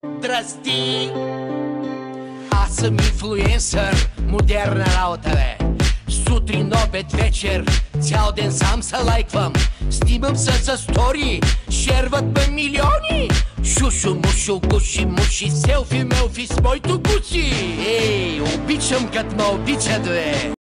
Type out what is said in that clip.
Здрасти! Аз съм инфлуенсър, модерна работа, бе. Сутрин, обед, вечер, цял ден сам се лайквам. Снимам се за стори, шерват ме милиони. Шушо, мушо, гуши, муши, селфи, мелфи с моето гуси. Ей, обичам кът ме обичат, бе.